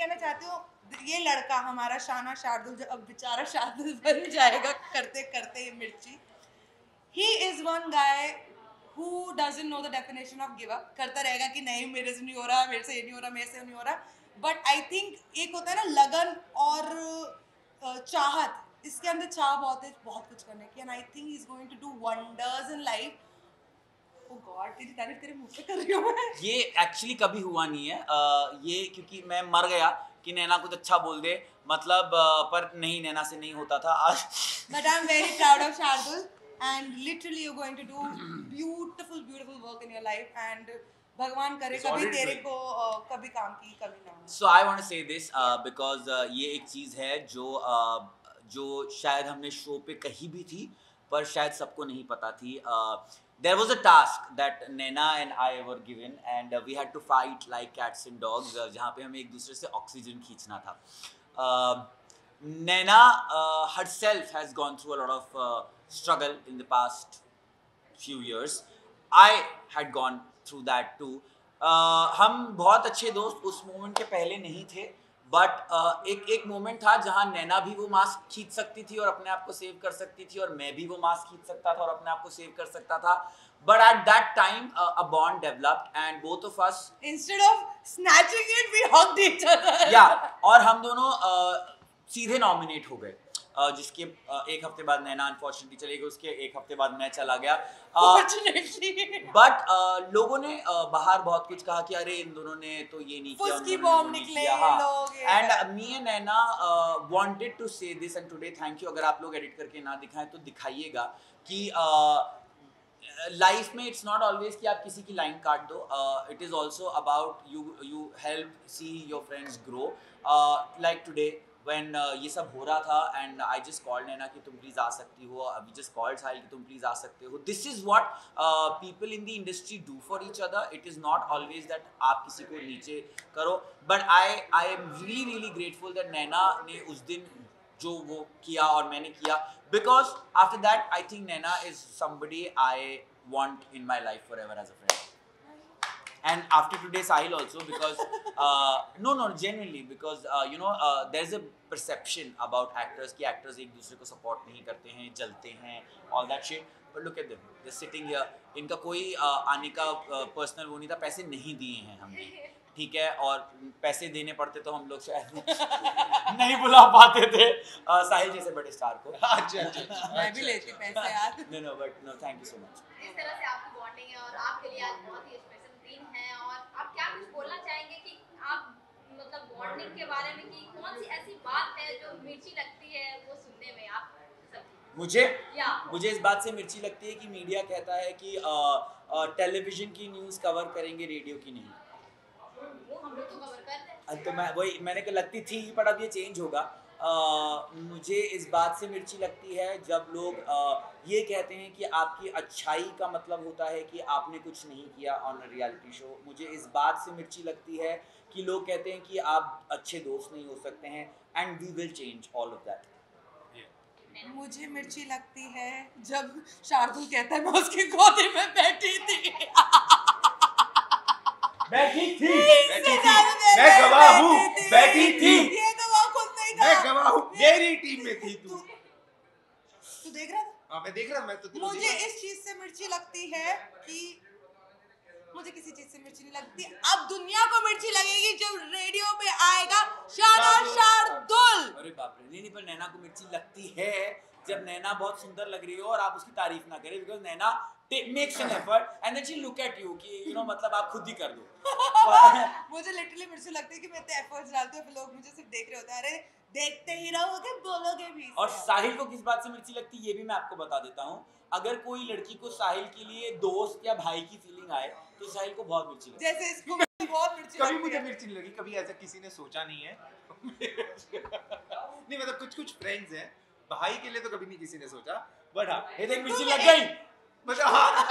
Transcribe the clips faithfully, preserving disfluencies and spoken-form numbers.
कहना चाहती हूँ, ये लड़का हमारा शाना शार्दुल जो अब बेचारा शार्दुल बन जाएगा करते करते ये मिर्ची, he is one guy who doesn't know the definition of give up, करता रहेगा कि नहीं मेरे से नहीं हो रहा, मेरे से ये नहीं हो रहा, मेरे से नहीं हो रहा, but I think एक होता है ना लगन और चाहत, इसके अंदर चाह बहुत है बहुत कुछ करने की, and I think he's going to do wonders in life. Oh God, तेरी तारीफ तेरे मुंह पे कर रही हूँ मैं। ये एक्चुअली कभी हुआ नहीं है, uh, ये क्योंकि मैं मर गया कि नैना कुछ अच्छा बोल दे, मतलब uh, पर नहीं, नैना से नहीं होता था आज। But I'm very proud of Shardul, and literally you're going to do beautiful, beautiful work in your life, and भगवान करे कभी तेरे को uh, कभी काम की कभी ना हो। So I want to say this uh, because uh, ये एक चीज़ है जो uh, जो शायद हमने शो पे कही भी थी, पर शायद सबको नहीं पता थी। uh, There was a task that Naina and I were given, and uh, we had to fight like cats and dogs, uh, जहाँ पे हमें एक दूसरे से ऑक्सीजन खींचना था। uh, Naina uh, herself has gone through a lot of uh, struggle in the past few years. I had gone through that too. uh, हम बहुत अच्छे दोस्त उस मोमेंट के पहले नहीं थे, बट uh, एक एक मोमेंट था जहाँ नैना भी वो मास्क खींच सकती थी और अपने आप को सेव कर सकती थी, और मैं भी वो मास्क खींच सकता था और अपने आप को सेव कर सकता था। But at that time a bond developed and both of us, instead of snatching it we hugged each other. या और हम दोनों uh, सीधे नॉमिनेट हो गए, uh, जिसके uh, एक हफ्ते बाद नैना अनफॉर्चुनेटली चली गई, उसके एक हफ्ते बाद मैं चला गया। बट uh, uh, लोगों ने uh, बाहर बहुत कुछ कहा कि अरे इन दोनों ने तो ये नहीं किया, फुसकी बॉम्ब निकले लोग, and me and Naina wanted to say this, and today thank you, अगर आप लोग एडिट करके ना दिखाएं तो दिखाइएगा कि लाइफ uh, में इट्स नॉट ऑलवेज कि आप किसी की लाइन काट दो, it is also about you you help see your friends grow, like today when uh, ये सब हो रहा था, and I just called नैना कि तुम प्लीज़ आ सकती हो, we just called साहिल कि तुम प्लीज़ आ सकते हो। This is what uh, people in the industry do for each other. It is not always that आप किसी को नीचे करो, but I I am really really grateful that नैना ने उस दिन जो वो किया और मैंने किया, because after that I think Naina is somebody I want in my life forever as a friend. And after today Sahil also, because uh, no no genuinely, because uh, you know uh, there's a perception about actors कि actors एक दूसरे को support नहीं करते हैं, जलते हैं, all that shit, but look at them, they're sitting here, इनका कोई uh, आने का uh, personal वो नहीं था, पैसे नहीं दिए हैं हमने, ठीक है, और पैसे देने पड़ते तो हम लोग शायद नहीं बुला पाते थे uh, साहिल जैसे बड़े स्टार को। अच्छा अच्छा मैं भी लेती पैसे यार। no no but no thank you so much। इस तरह से आपकी बॉन्डिंग है और आपके लिए आज बहुत ही स्पेशल दिन है, और आप क्या कुछ बोलना चाहेंगे कि आप मतलब बॉन्डिंग के बारे में, कि कौन सी ऐसी बात है जो मिर्ची लगती है वो सुनने में आप सब? मुझे या मुझे इस बात से मिर्ची लगती है कि मीडिया कहता है कि टेलीविजन की न्यूज़ कवर करेंगे, रेडियो की नहीं। वो हम लोग तो कवर कर रहे हैं। तो मैं वही मैंने कहा लगती थी, पर अब ये चेंज होगा। uh, मुझे इस बात से मिर्ची लगती है जब लोग uh, ये कहते हैं कि आपकी अच्छाई का मतलब होता है कि आपने कुछ नहीं किया ऑन अ रियलिटी शो। मुझे इस बात से मिर्ची लगती है कि लोग कहते हैं कि आप अच्छे दोस्त नहीं हो सकते हैं, and we will change all of that. मुझे मिर्ची लगती है जब शार्दुल कहता है मैं उसकी गोदी में बैठी थी। बैठी थी, बैठी थी, मैं गवाह हूँ, बैठी थी, ये तो वो खुद नहीं था, मैं गवाह हूँ, मेरी टीम में थी तू। तू देख रहा था? हाँ मैं देख रहा, मैं तो मुझे इस चीज से मिर्ची लगती है कि मुझे किसी चीज से मिर्ची नहीं लगती। अब दुनिया को मिर्ची लगेगी जब रेडियो पे आएगा शाना शार्दुल। अरे बाप रे, नहीं नहीं, पर नैना को मिर्ची लगती है जब नैना बहुत सुंदर लग रही हो और आप उसकी तारीफ ना करें, because Naina makes an effort and then she look at you कि यू नो मतलब आप खुद ही कर दो। मुझे लिटरली मिर्ची लगती है कि मैं इतने एफर्ट्स डालती हूँ, फिर लोग मुझे सिर्फ देख रहे होते हैं, अरे देखते ही रहोगे बोलोगे भी। और साहिल को किस बात से मिर्ची लगती है ये भी मैं आपको बता देता हूँ। अगर कोई लड़की को साहिल के लिए दोस्त या भाई की फीलिंग आए तो साहिल को बहुत मिर्ची लगती है। जैसे इसको बहुत मिर्ची कभी लगती मुझे है। मिर्ची नहीं लगी, कभी ऐसा किसी ने सोचा नहीं है। नहीं मतलब कुछ कुछ फ्रेंड्स हैं, भाई के लिए तो कभी नहीं किसी ने सोचा, बट हाँ ये देख मिर्ची लग गई मतलब हाँ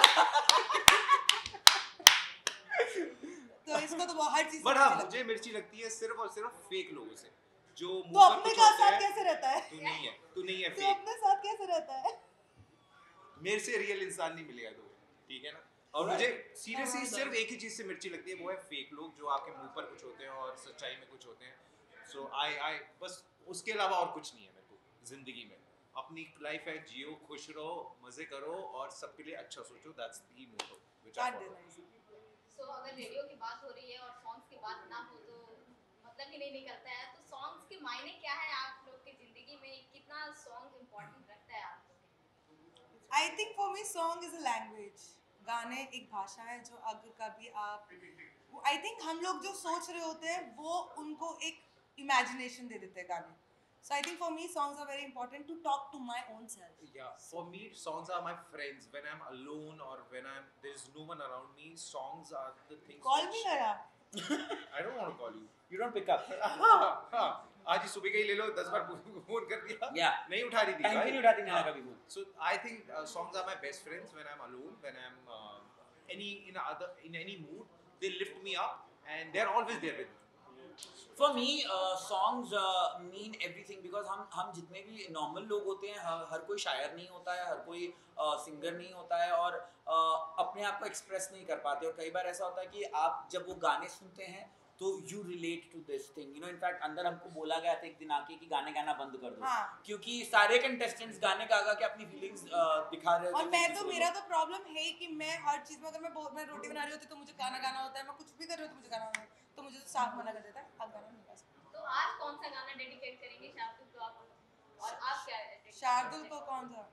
तो इसको तो बहुत हर चीज से बट हाँ मिर्ची लगती मुझे मिर्ची लगती है सिर्फ और सिर्फ फेक लोगों से, जो है। तो मुंह पर अपने कुछ का होते साथ हैं। कैसे रहता है? तू नहीं है, तू नहीं है तो फेक, अपने साथ कैसे रहता है? मेरे से रियल इंसान नहीं मिलेगा तो, ठीक है ना। और मुझे सीरियसली सिर्फ एक ही चीज से मिर्ची लगती है, वो है फेक लोग जो आपके मुंह पर कुछ होते हैं और सच्चाई में कुछ होते हैं। सो आई आई बस उसके अलावा और कुछ नहीं है मेरे को जिंदगी में. अपनी लाइफ है, जियो, खुश रहो, मजे करो और सबके लिए अच्छा सोचो. That's the motto which I Can't follow. deny it. So अगर रेडियो की बात हो रही है और सॉन्ग्स की बात ना हो तो मतलब ही नहीं निकलता है. तो सॉन्ग्स के मायने क्या है आप लोग की जिंदगी में? कितना सॉन्ग इम्पोर्टेंट रखता है आप लोग? I think for me song is a language. गाने एक भाषा है जो अगर कभी आप I think हम लोग जो सोच रहे होते हैं वो उनको एक imagination दे देते हैं गाने. So I think for me songs are very important to talk to my own self. Yeah, for me songs are my friends. When I'm alone or when I'm there's no one around me, songs are the things. Call which- me Gara. I don't want to call you. You don't pick up. हाँ, आज ही सुबह का ही ले लो, दस बार phone कर दिया. Yeah. नहीं उठा रही थी. Time पे right? नहीं उठाती नैना कभी phone. So I think uh, songs are my best friends when I'm alone, when I'm uh, any in other in any mood. They lift me up and they're always there with me. For me, uh, songs uh, mean everything because हम हम जितने भी normal लोग होते हैं हर, हर कोई शायर नहीं होता है, हर कोई सिंगर uh, नहीं होता है और uh, अपने आप को एक्सप्रेस नहीं कर पाते. और कई बार ऐसा होता है कि आप जब वो गाने सुनते हैं तो you relate to this thing, you know. In fact अंदर हमको बोला गया था एक दिन आके कि गाने गाना बंद कर दो. हाँ. क्योंकि सारे कंटेस्टेंट्स गाने गा गा के अपनी फीलिंग्स दिखा रहे और होते मैं हैं तो किसी मेरा को. तो प्रॉब्लम है कि मैं हर चीज में अगर मैं बहुत मैं रोटी बना रही होती तो मुझे गाना गाना होता है, मैं कुछ भी कर रही होती तो मुझे गाना होता है, तो मुझे तो साफ मना कर देता है आप गाना नहीं गा सकते. तो आज कौन सा गाना डेडिकेट करेंगे शार्दुल को आप? और आप क्या dedicate शार्दुल करते को हैं? कौन सा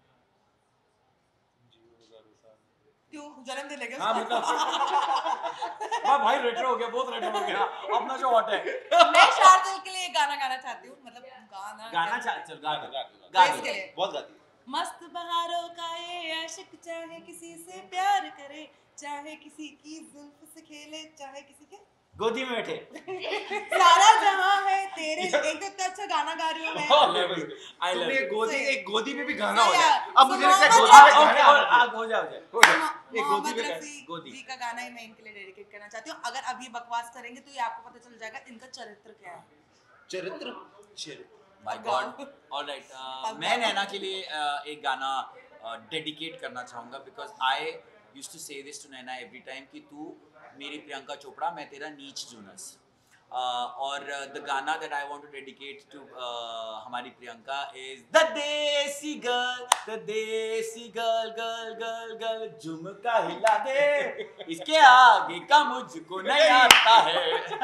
क्यों जन्मदिन लेके हाँ मतलब हाँ भाई रेट्रो हो गया, बहुत रेट्रो हो गया अपना जो हॉट है. मैं शार्दुल के लिए एक गाना गाना चाहती हूँ, मतलब गाना गाना चा चल गा गा गा इसके लिए. बहुत गाती है. मस्त बहारों का ये आशिक चाहे किसी से प्यार करे, चाहे किसी की जुल्फ से खेले, चाहे किसी के गोदी में बैठे. सारा जहां है तेरे. एक तो इतना अच्छा गाना गा रही हूँ मैं. I love तुमने you. गोदी सही. एक गोदी में भी गाना हो सही जाए. है. अब मुझे लगता है मोहम्मद गोदी में रफी. गाना और आ आग हो जाओ जाए. हो जाए. एक गोदी मोहम्मद में रफी गोदी. जी का गाना ही मैं इनके लिए डेडिकेट करना चाहती हूँ. अगर अब ये बकवास करेंगे तो ये आपको पता चल जाएगा इनका चरित्र क्या है. चरित्र चरित्र. My God. All right. Uh, मैं नैना के लिए uh, एक गाना डेडिकेट करना चाहूँगा because I used to say this to Naina every time कि तू मेरी प्रियंका चोपड़ा, मैं तेरा नीच जूनस. Uh, और द गाना that I want to dedicate to हमारी Priyanka is the desi girl, the desi girl, girl girl girl झुमका हिला दे, इसके आगे का मुझको नहीं आता है.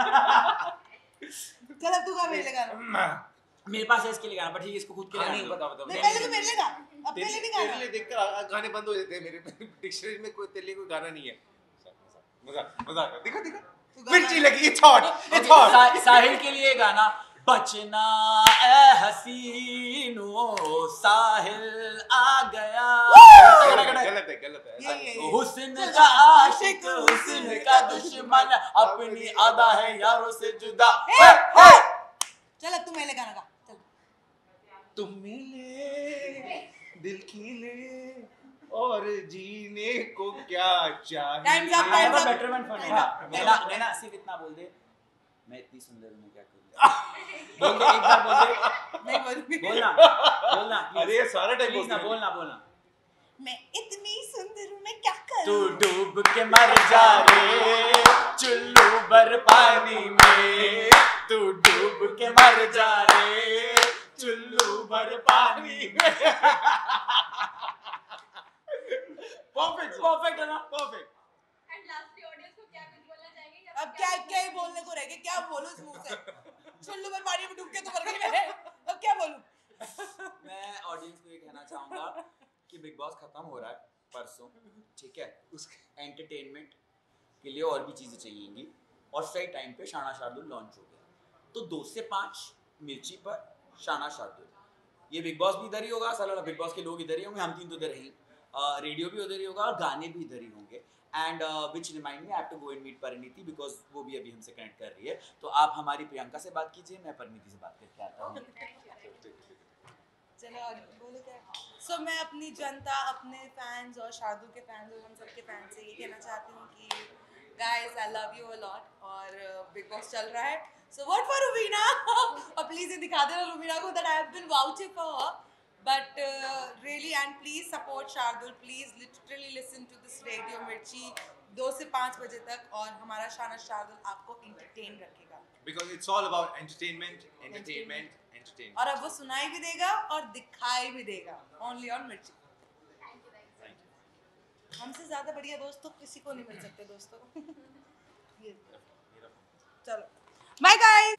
चल अब तू गा मेरे लिए गाना. मेरे पास है इसके लिए गाना, पर ठीक है इसको खुद के लिए हाँ, नहीं नहीं, बता बता नहीं पहले तो मेरे लिए गा, अब तेरे पहले नहीं तेरे गाना. लिए देखकर गाने बंद हो जाते हैं. मेरे डिक्शनरी में कोई तेरे लिए कोई गाना नहीं है. मजाक मजाक. देखो देखो तू गाना. मिर्ची लगी. It's hot it's hot. सा, साहिल के लिए गाना बचना ए हसीनो, साहिल आ गया. गलत है गलत है. ये ये ये. हुस्न का आशिक, हुस्न का दुश्मन, अपनी आदा है यारों से जुदा. ए, ए! चल अब तू मेरे लिए गाना गा. चल. तुम मिले दिल खिले और जीने को क्या चाहिए. Time's up, I have time's a up. betterment for Time's Naina. up. नैना नैना सिर्फ इतना बोल दे, मैं इतनी सुंदर हूँ, मैं क्या करूँ. बोल दे, एक बार बोल दे. नहीं बोलूंगी. बोलना बोलना अरे ये सारा टाइम प्लीज ना बोलना बोलना. मैं इतनी सुंदर हूँ, मैं क्या तू करूँ. डूब के मर जा रे चुल्लू भर पानी में, तू डूब के मर जा रे चुल्लू भर पानी में. परफेक्ट परफेक्ट है ना. परफेक्ट. एंड लास्टली ऑडियंस को क्या कुछ बोलना चाहेंगे कि अब क्या क्या ही बोलने को रह गया, क्या बोलूं इस मुंह से. चुल्लू पर पानी में डूब के तो मर गई मैं, अब क्या बोलूं. मैं ऑडियंस को ये कहना चाहूंगा कि बिग बॉस खत्म हो रहा है परसों, ठीक है. उसके एंटरटेनमेंट के लिए और भी चीज़ें चाहिएंगी और सही टाइम पे शाना शार्दुल लॉन्च हो गया. तो दो से पाँच मिर्ची पर शाना शार्दुल. ये बिग बॉस भी इधर ही होगा, साला बिग बॉस के लोग इधर ही होंगे, हम तीन तो इधर ही, रेडियो भी उधर ही होगा और गाने भी इधर ही होंगे. And which remind me I have to go and meet Parineeti because वो भी अभी हमसे कनेक्ट कर रही है. तो आप हमारी प्रियंका से बात कीजिए, मैं परिणीति से बात करके आता हूँ. चलो और बोलो क्या. सो so, मैं अपनी जनता, अपने फैंस और शार्दुल के फैंस और हम सबके फैंस से ये कहना चाहती हूँ कि guys I love you a lot. और बिग बॉस चल रहा है, सो व्हाट फॉर रुबीना. और प्लीज ये दिखा देना रुबीना को that I have been vouching for her. But really and please support Shardul. Please literally listen to this radio Mirchi दो से पाँच बजे तक और हमारा शाना शार्दुल आपको इंटरटेन रखेगा. Because it's all about entertainment, entertainment, entertainment. और अब वो सुनाई भी देगा और दिखाई भी देगा only on Mirchi. Thank you thank you हमसे ज्यादा बढ़िया दोस्त तो किसी को नहीं मिल सकते दोस्तों। ये चलो बाय गाइस।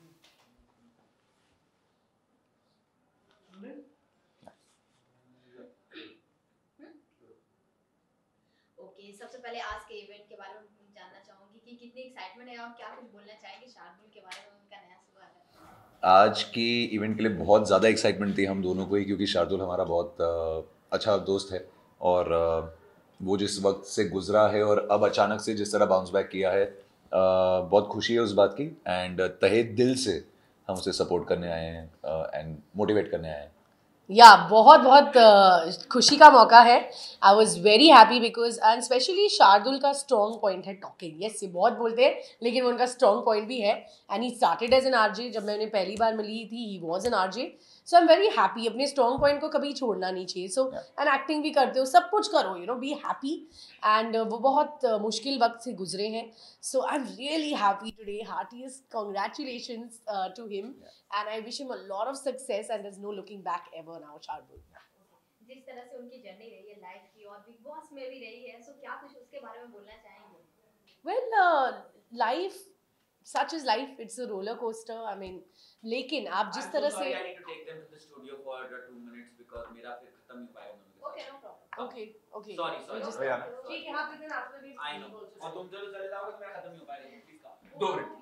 ओके सबसे पहले आज के इवेंट के बारे में जानना चाहूंगी कि कितनी एक्साइटमेंट है और क्या कुछ बोलना चाहेंगे शार्दुल के बारे में, उनका नया शुरू है। आज की इवेंट के लिए बहुत ज़्यादा एक्साइटमेंट थी हम दोनों को ही, क्योंकि शार्दुल हमारा बहुत अ, अच्छा दोस्त है और अ, वो जिस वक्त से गुजरा है और अब अचानक से जिस तरह बाउंस बैक किया है, अ, बहुत खुशी है उस बात की। एंड तहे दिल से हम उसे सपोर्ट करने आए हैं एंड मोटिवेट करने आए हैं। या बहुत बहुत uh, खुशी का मौका है। I was very happy because and specially Shardul का स्ट्रॉन्ग पॉइंट है टॉकिंग। यस ये बहुत बोलते हैं लेकिन उनका स्ट्रॉन्ग पॉइंट भी है and he started as an RJ. जब मैं उन्हें पहली बार मिली थी he was an RJ. So I am very happy. अपने स्ट्रॉन्ग पॉइंट को कभी छोड़ना नहीं चाहिए। सो एंड एक्टिंग भी करते हो, सब कुछ करो, you know be happy. And वो बहुत uh, मुश्किल वक्त से गुजरे हैं। So I am really happy today. Heartiest congratulations to him and I wish him a lot of success and there is no looking back ever now Shardul. जिस तरह से उनकी जर्नी रही है लाइफ की और बिग बॉस में भी रही है, सो क्या कुछ उसके बारे में बोलना चाहेंगे? Well, uh, life, such is life. It's a roller coaster. I mean, लेकिन आप जिस I'm तरह so sorry, से I need to take them to the studio for uh, two minutes because मेरा फिर खत्म नहीं पाएगा उनके ओके साथ। No problem. okay, okay. Sorry, sorry. We just- Oh, yeah. ठीक है, आप इतने after this I know. और तुम चलो चले जाओगे तो मेरा खत्म नहीं हो पाएगा। प्लीज कहो। दो मिनट।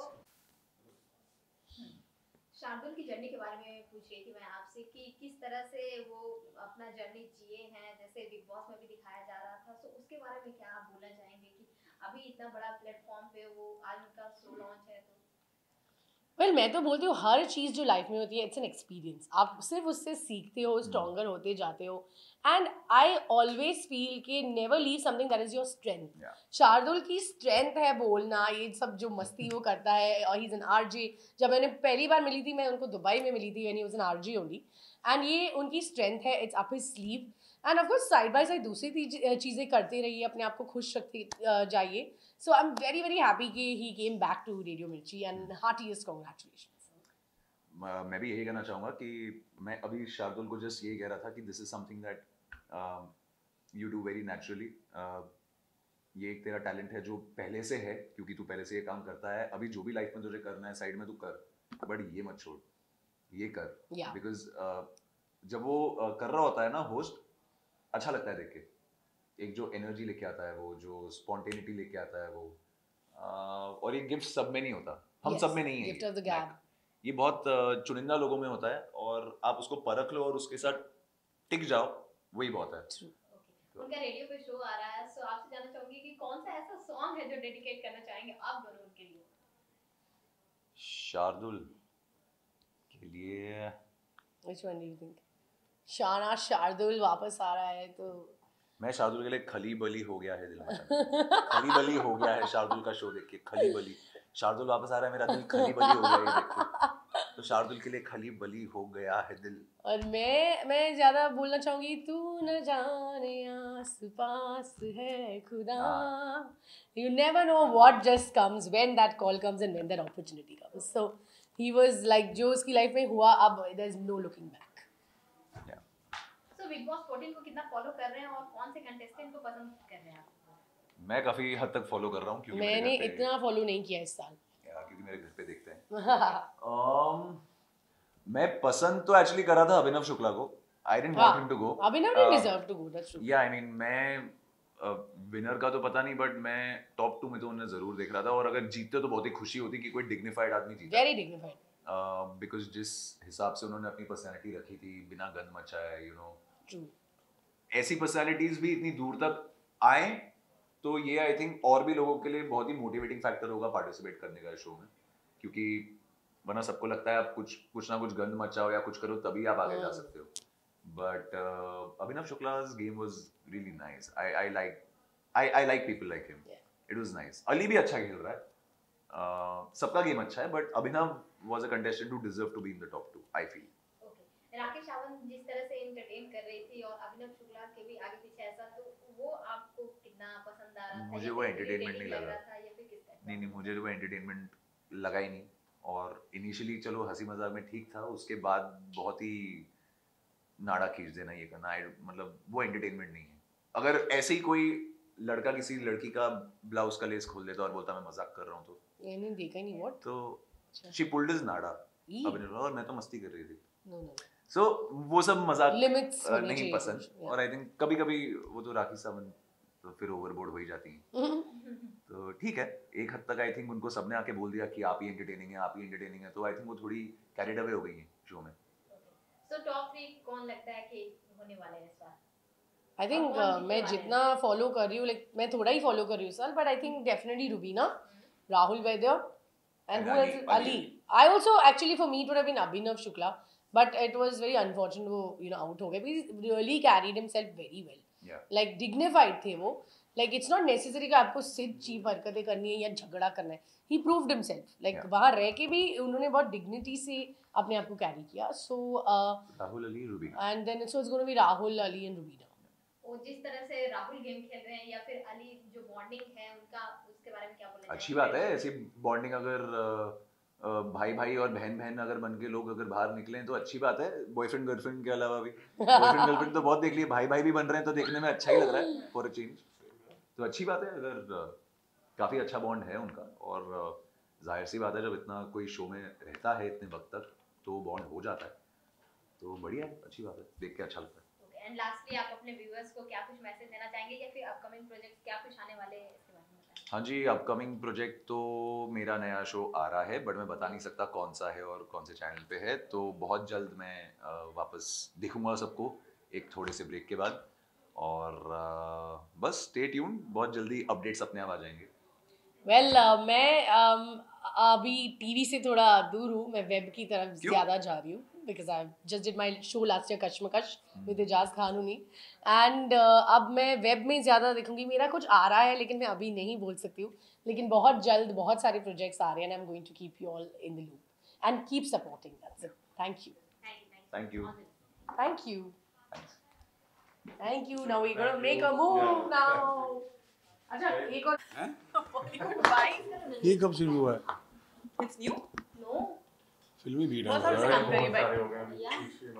शार्दुल की जर्नी के बारे में पूछ रही थी मैं आपसे कि किस तरह से वो अपना जर्नी जिए हैं, जैसे बिग बॉस में भी दिखाया जा रहा था। सो उसके बारे में क्या आप बोलना चाहेंगे कि अभी इतना बड़ा प्लेटफॉर्म पे वो आज उनका शो लॉन्च है तो? वेल well, मैं तो बोलती हूँ हर चीज़ जो लाइफ में होती है इट्स एन एक्सपीरियंस। आप सिर्फ उससे सीखते हो, स्ट्रॉन्गर होते जाते हो। एंड आई ऑलवेज फील कि never leave something that is your strength. Yeah. Shardul की स्ट्रेंथ है बोलना, ये सब जो मस्ती वो करता है। और ही इज एन आरजे। जब मैंने पहली बार मिली थी, मैं उनको दुबई में मिली थी, when he was an RJ only. And ये उनकी स्ट्रेंथ है, it's up his sleeve. And of course side by side दूसरी ती- चीज़ें करते रहिए, अपने आप को खुश रखते अ, जाइए। So I am very very happy कि he came back to radio Mirchi and heartiest congratulations. म- मैं भी यही कहना चाहूँगा कि मैं अभी शार्दुल को जस्ट यही कह रहा था कि this is something that you do very naturally. ये एक तेरा टैलेंट है जो पहले से है, क्योंकि तू पहले से ये काम करता है। अभी जो भी लाइफ में तुझे करना है साइड में तू कर, बट ये मत छोड़, ये कर। Yeah. बिकॉज जब वो uh, कर रहा होता है ना होस्ट, अच्छा लगता है देख के। एक जो एनर्जी लेके आता है, वो जो स्पॉन्टेनिटी लेके आता है वो, uh, और ये गिफ्ट सब में नहीं होता, हम Yes, सब में नहीं है gift ये। of the gab. Like, ये बहुत uh, चुनिंदा लोगों में होता है और आप उसको परख लो और उसके साथ टिक जाओ, वही बहुत है। True. ओके उनका रेडियो पे शो आ रहा है, सो आपसे जानना चाहूंगी कि कौन सा ऐसा सॉन्ग है जो डेडिकेट करना चाहेंगे आप दोनों उनके लिए? शार्दुल के लिए Which one do you think? शाना शार्दुल वापस आ रहा है तो मैं शार्दुल के लिए खली बली हो गया है दिल मचाना। खली बली हो गया है शार्दुल का शो देख के। खली बली, शार्दुल वापस आ रहा है, मेरा दिल खली बली हो गया है ये देख के। तो शार्दुल के लिए खली बली हो गया है दिल। और मैं मैं ज्यादा बोलना चाहूंगी तू न जाने आस पास है खुदा। You never know what just comes when that call comes and when that opportunity comes. So he was like जो उसकी लाइफ में हुआ, अब there is no looking back. So Bigg Boss fourteen को कितना फॉलो कर रहे हैं और कौन से कंटेस्टेंट को पसंद कर रहे हैं आप? मैं काफी हद तक फॉलो कर रहा हूँ, क्योंकि मेरे मैंने घर पे- इतना फॉलो नहीं किया इस साल। या, क्योंकि मेरे घर पे देखते हैं। um, मैं पसंद तो एक्चुअली कर रहा था अभिनव शुक्ला को। I didn't want him to go. Abhinav didn't deserve to go, that's true. या आई मीन मैं विनर का तो पता नहीं, बट मैं टॉप टू में तो उन्हें जरूर देख रहा था। और अगर जीतते तो बहुत ही खुशी होती कि कोई डिग्निफाइड आदमी जीता। Very dignified. बिकॉज जिस हिसाब से उन्होंने अपनी पर्सनैलिटी रखी थी, बिना गंद मचाया, यू नो, True. ऐसी पर्सनैलिटीज भी इतनी दूर तक आए तो ये आई थिंक और भी लोगों के लिए बहुत ही मोटिवेटिंग फैक्टर होगा पार्टिसिपेट करने का शो में। क्योंकि वरना सबको लगता है आप कुछ कुछ ना कुछ गंद मचाओ या कुछ करो तभी आप आगे जा हाँ। सकते हो। But Abhinav Shukla's game was really nice. I I like I I like people like him. Yeah. It was nice. Ali भी अच्छा खेल रहा है। uh, सबका गेम अच्छा है, but Abhinav was a contestant who deserve to be in the top two, I feel. Okay Rakesh Sawant जिस तरह से एंटरटेन कर रही थी और अभिनव शुक्ला के भी आगे पीछे ऐसा, तो वो आपको कितना पसंद आ रहा था? मुझे या वो फिर entertainment नहीं irritating लग लग रहा। था या फिर किस टाइप? नहीं नहीं, मुझे तो वो एंटरटेनमेंट लगा ही नहीं। और इनिशियली चलो हंसी मजाक में ठीक था, उसके बाद बहुत ही नाड़ा खींच देना ये करना, I- मतलब वो एंटरटेनमेंट नहीं है। अगर ऐसे ही कोई लड़का किसी लड़की का ब्लाउज का लेस खोल देता और बोलता मैं मजाक कर रहा हूँ, तो ये नहीं देखा ही नहीं व्हाट तो शी पुल्ड हिज नाड़ा ई अब और मैं तो मस्ती कर रही थी। नो नो सो वो सब मजाक लिमिट्स अ, होनी नहीं चाहिए पसंद। कुछ, और आई थिंक कभी कभी वो तो राखी सावंत तो फिर ओवरबोर्ड हो ही जाती हैं, तो ठीक है एक हद तक आई थिंक उनको सबने आके बोल दिया कि आप ही एंटरटेनिंग है, आप ही एंटरटेनिंग है, तो आई थिंक वो थोड़ी कैरिड अवे हो गई हैं शो में। सो टॉप थ्री कौन लगता है कि होने वाले हैं इस बार? आई थिंक और कौन जीतने मैं वाले जितना फॉलो कर रही हूँ, लाइक मैं थोड़ा ही फॉलो कर रही हूँ sir, but I think definitely Rubina, Rahul Vaidya and And who Ali- else? Ali. Ali. I also actually for me it would have been Abhinav Shukla, but it was very unfortunate वो you know out हो गए. He really carried himself very well. Yeah. Like dignified थे वो. Like it's not necessary कि आपको सिर्फ cheap हरकतें करनी है या झगड़ा करना है. He proved himself. Like Yeah. वहाँ रह के भी उन्होंने बहुत dignity से अपने आप को carry किया. So uh, Rahul Ali Rubina. and then so it's going to be Rahul, Ali and Rubina. वो जिस तरह से राहुल गेम खेल रहे हैं या फिर अली जो बॉन्डिंग है उनका, उसके बारे में क्या बोलना अच्छी बात है ऐसी बॉन्डिंग, अगर अ, अ, भाई भाई और बहन बहन अगर बन के लोग अगर बाहर निकले तो अच्छी बात है। बॉयफ्रेंड गर्लफ्रेंड के अलावा भी बॉयफ्रेंड गर्लफ्रेंड तो बहुत देख लिए, भाई भाई भी बन रहे हैं तो देखने में अच्छा ही लग रहा है फॉर अ चेंज। तो अच्छी बात है अगर अ, काफी अच्छा बॉन्ड है उनका, और अ, जाहिर सी बात है जब इतना कोई शो में रहता है इतने वक्त तक तो बॉन्ड हो जाता है, तो बढ़िया है, अच्छी बात है, देख के अच्छा लगता है। एंड लास्टली आप अपने व्यूअर्स को क्या कुछ मैसेज देना चाहेंगे या फिर अपकमिंग प्रोजेक्ट्स क्या कुछ आने वाले हैं इसके बारे में बताएं? हाँ जी, अपकमिंग प्रोजेक्ट तो मेरा नया शो आ रहा है, बट मैं बता नहीं सकता कौन सा है और कौन से चैनल पे है, तो बहुत जल्द मैं अ, वापस दिखूंगा सबको एक थोड़े से ब्रेक के बाद, और अ, बस स्टे ट्यून, बहुत जल्दी अपडेट्स अपने आप आ जाएंगे। वेल well, uh, मैं um, अभी टीवी से थोड़ा दूर हूँ, मैं वेब की तरफ क्यों? ज़्यादा जा रही हूँ because I just did my show last year Kashmakash with Ejaz खानूनी, एंड अब मैं वेब में ज़्यादा देखूंगी। मेरा कुछ आ रहा है लेकिन मैं अभी नहीं बोल सकती हूँ, लेकिन बहुत जल्द बहुत सारे प्रोजेक्ट्स आ रहे हैं, and I am going to keep you all in the loop and keep supporting, that's it. Thank you thank you thank you. Thank you thank you. Now we gonna make a move now. अच्छा एक और ये कब शुरू हुआ है? It's new. No फिल्मी भीड़ बहुत सारे से काम करिए भाई. या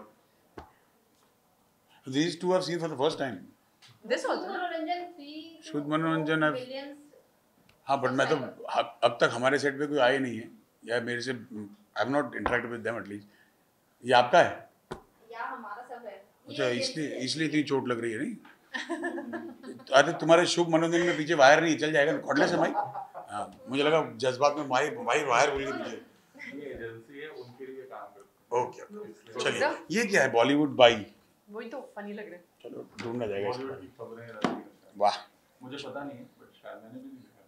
These two I've seen for the first time. This also. मनोरंजन थ्री शुद्ध मनोरंजन अब- मिलियंस हाँ बट मैं तो अब अब तक हमारे सेट पे कोई आए नहीं है, या मेरे से I have not interact with them at least. ये आपका है? या हमारा सब है। अच्छा, इसलिए इसलिए इतनी चोट लग रही है नहीं? अरे तुम्हारे शुभ मनोरंजन में पीछे वायर नहीं चल जाएगा कॉर्डलेस है माइक? हाँ मुझे लगा जज्बात में माइक माइक वायर बोल के पीछे। ये एजेंसी है, उनके लिए काम करते ओके चलिए, ये क्या है? बॉलीवुड बाई? वही तो फनी लग रहा है. चलो ढूंढना जाएगा हैं। इसको। बॉलीवुड की खबरें रहती हैं। वाह, मुझे पता नहीं है, बट शायद मैंने भी नहीं देखा।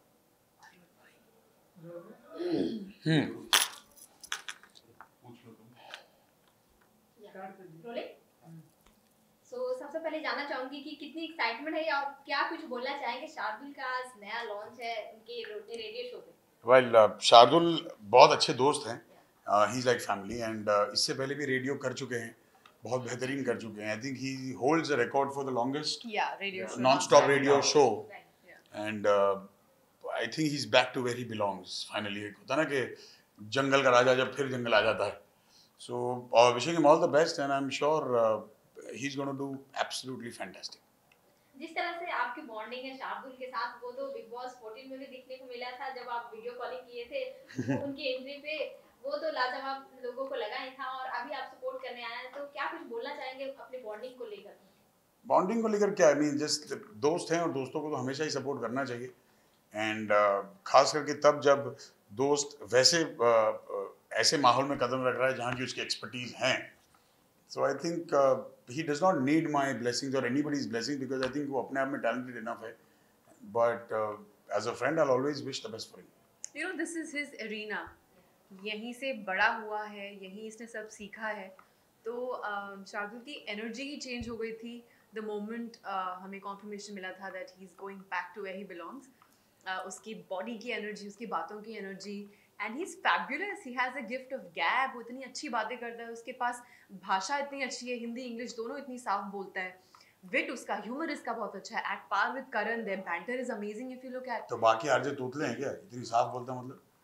हम्म पूछ लो तुम। रोलिंग। सो सबसे पहले जानना चाहूंगी कि कितनी एक्साइटमेंट है और क्या कुछ बोलना चाहेंगे? शार्दुल का आज नया लॉन्च है उनके रेडियो शो पे। वेल शार्दुल बहुत अच्छे दोस्त हैं, he is like family, and इससे पहले भी रेडियो कर चुके हैं, बहुत बेहतरीन कर चुके हैं। I think he holds a record for the longest Yeah, radio show. Non stop radio show, Right. And I think he is back to where he belongs finally. एक होता है ना कि जंगल का राजा जब फिर जंगल आ जाता है। So wishing him all the best, and I am sure he is gonna do absolutely fantastic. जिस तरह से आपकी बॉन्डिंग है शार्दुल के साथ, वो तो बिग बॉस चौदह में भी देखने को मिला था जब आप वीडियो कॉलिंग किए थे उनकी एंट्री पे, वो तो लाजवाब लोगों को लगा ही था, और अभी आप सपोर्ट करने आए हैं, तो क्या कुछ बोलना चाहेंगे अपनी बॉन्डिंग को लेकर? बॉन्डिंग को लेकर क्या, आई मीन जस्ट दोस्त हैं और दोस्तों को तो हमेशा ही सपोर्ट करना चाहिए, एंड uh, खास करके तब जब दोस्त वैसे uh, uh, ऐसे माहौल में कदम रख रहा है जहाँ की उसकी एक्सपर्टीज हैं। So I think he does not need my blessings और anybody's blessing, because I think वो अपने आप में टैलेंटेड इनफ है, but as a friend I always wish the best for him. You know, this is his arena. यहीं से बड़ा हुआ है, यहीं इसने सब सीखा है, तो um, शार्दुल की एनर्जी ही चेंज हो गई थी द मोमेंट uh, हमें कॉन्फर्मेशन मिला था that he is going back to where he belongs. उसकी बॉडी की एनर्जी, उसकी बातों की energy, and he is fabulous, he has a gift of gab, वो इतनी अच्छी बातें करता है, उसके पास भाषा इतनी अच्छी है, हिंदी इंग्लिश दोनों इतनी साफ बोलता है, विट उसका, ह्यूमर इसका बहुत अच्छा है, at par with Karan, their banter is amazing if you look at. तो बाकी आरजे तोतले हैं क्या, इतनी साफ बोलता मतलब?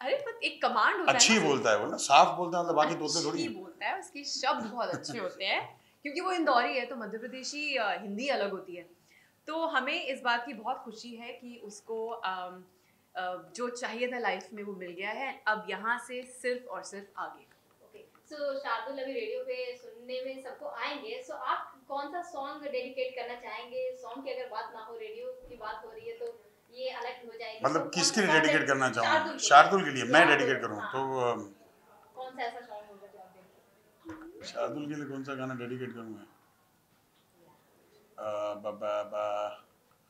अरे but एक कमांड होता है अच्छी ना, बोलता है वो ना, साफ बोलता है, मतलब बाकी तोतले थोड़ी अच्छी हैं। बोलता है, उसके शब्द बहुत अच्छे होते हैं क्योंकि वो इंदौरी है तो मध्य प्रदेशी अ, हिंदी अलग होती है। तो हमें इस बात की बहुत खुशी है कि उसको अम, अ, जो चाहिए था लाइफ में वो मिल गया है। अब यहाँ से सिर्फ और सिर्फ आगे। ओके, सो शार्दुल अभी रेडियो पे सुनने में सबको आएंगे, सो आप कौन सा सॉन्ग डेडिकेट करना चाहेंगे? सॉन्ग की अगर बात ना हो, रेडियो की बात हो रही है तो ये अलग हो जाएगी। मतलब तो कौन किसके सा लिए song डेडिकेट करना शार्दुल चाहूँ? के शार्दुल के लिए मैं शार्दुल, डेडिकेट करूँ हाँ। तो अम, कौन सा ऐसा सॉन्ग होगा जो आप dedicate- शार्दुल के लिए कौन सा गाना डेडिकेट करूँ मैं? अ, ब- ब- ब-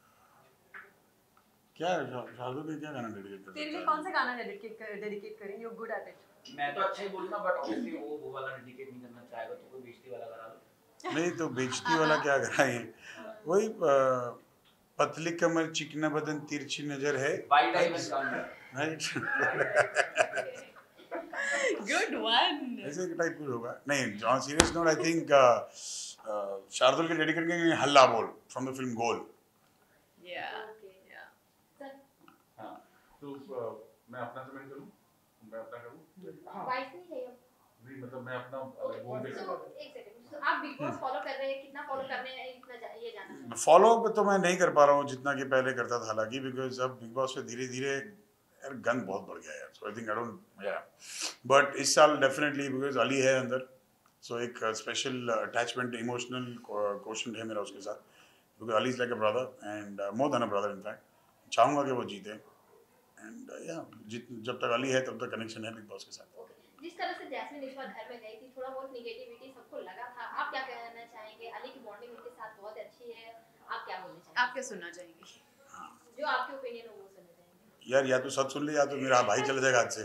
क्या है, शा- शार्दुल के लिए क्या गाना डेडिकेट कर तेरे लिए सकता कौन सा गाना डेडिकेट डेडिकेट करें? You good at it. मैं तो अच्छा ही बोलूंगा बट ऑब्वियसली वो वो वाला डेडिकेट नहीं करना चाहेगा तो कोई बेइज्जती वाला करा लो। है? नहीं तो बेइज्जती वाला क्या कराएंगे? वही अ, पतली कमर चिकना बदन तिरछी नजर है, वाइड आई में काम है। राइट? Good one. ऐसे टाइप कुछ होगा। नहीं, on serious note I think Shardul के डेडिकेट करेंगे हल्ला बोल फ्रॉम द फिल्म गोल। या ओके, या सर हाँ तो अ, मैं अपना कमेंट करूँ, मैं अपना करूँ वॉइस नहीं चाहिए। नहीं मतलब मैं अपना ओके, बोल के सो एक सेकंड, सो आप बिग बॉस फॉलो कर रहे हैं, कितना फॉलो कर रहे हैं, इतना जा- ये जानना चाहूंगा। फॉलो तो मैं नहीं कर पा रहा हूँ जितना कि पहले करता था, हालांकि बिकॉज अब बिग बॉस पे धीरे धीरे यार गन बहुत बढ़ गया यार। So I think I don't या बट इस साल डेफिनेटली बिकॉज अली है अंदर, सो एक स्पेशल अटैचमेंट इमोशनल क्वेश्चन है मेरा उसके साथ, क्योंकि Ali is like a brother and more than a brother in fact. चाहूँगा कि वो जीते एंड या जित जब तक अली है तब तक कनेक्शन है बिग बॉस के साथ। ओके, जिस तरह से जैस्मिन इस बार घर में गई थी, थोड़ा बहुत नेगेटिविटी सबको लगा था, आप क्या कहना चाहेंगे? अली की बॉन्डिंग उनके साथ बहुत अच्छी है, आप क्या बोलना चाहेंगे? आप क्या सुनना चाहेंगे? जो आपके ओपिनियन हो वो सुनना चाहेंगे। यार या तो सच सुन ले या तो मेरा भाई चला जाएगा हाथ से।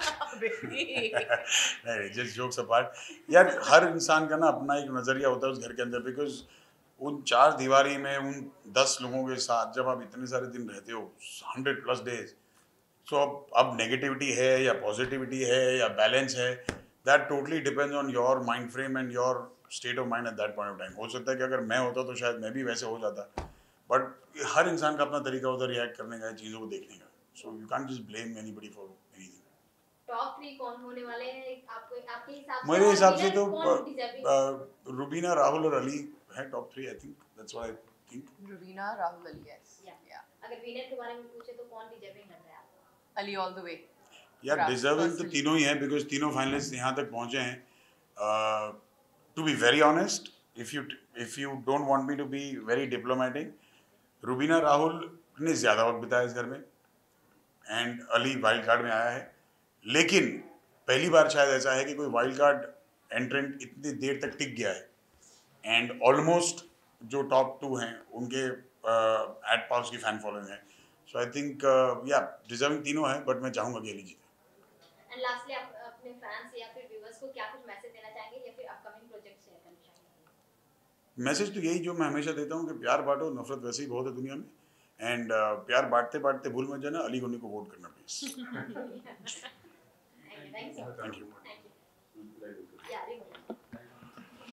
बेबी नहीं, जस्ट जोक्स अपार्ट यार, हर इंसान का ना अपना एक नज़रिया होता है उस घर के अंदर, बिकॉज उन चार दीवारी में उन दस लोगों के साथ जब आप इतने सारे दिन रहते हो, हंड्रेड प्लस डेज, सो अब अब नेगेटिविटी है या पॉजिटिविटी है या बैलेंस है, that totally depends on your mind frame and your state of mind at that point of time. हो सकता है कि अगर मैं होता तो शायद मैं भी वैसे हो जाता, बट हर इंसान का अपना तरीका होता है रिएक्ट करने का, चीज़ों को देखने का, so you can't just blame anybody for anything. Top three कौन होने वाले हैं आपको, आपके हिसाब से? मेरे और हिसाब से winner तो कौन deserving है? अ, अ, रुबीना, राहुल और अली है top three, I think that's what I think. Rubina, Rahul, Ali, yes Yeah. या अगर विनर के बारे में पूछे तो कौन डिजर्विंग लग रहा है आपको? Ali all the way. यार Right, डिजर्विंग तो personally. तीनों ही हैं बिकॉज तीनों फाइनलिस्ट यहाँ तक पहुँचे हैं। To be very honest, if you if you don't want me to be very diplomatic, Rubina Rahul ने ज़्यादा वक्त बिताया इस घर में एंड अली वाइल्ड कार्ड में आया है, लेकिन पहली बार शायद ऐसा है कि कोई वाइल्ड कार्ड एंट्रेंट इतनी देर तक टिक गया है एंड ऑलमोस्ट जो टॉप टू हैं उनके एट पास की फैन फॉलोइंग है, सो आई थिंक या डिजर्विंग तीनों हैं, बट मैं चाहूँगा कि अली जीते। एंड लास्टली आप अपने फैंस या फिर व्यूअर्स को क्या कुछ मैसेज देना चाहेंगे या फिर अपकमिंग प्रोजेक्ट शेयर करना चाहेंगे? मैसेज तो यही जो मैं हमेशा देता हूँ कि प्यार बांटो, नफरत वैसे ही बहुत है दुनिया में, एंड uh, प्यार बांटते बांटते भूल मत जाना अली गोनी को वोट करना please. Thank you, thank you, thank you. Thank you. या रिंग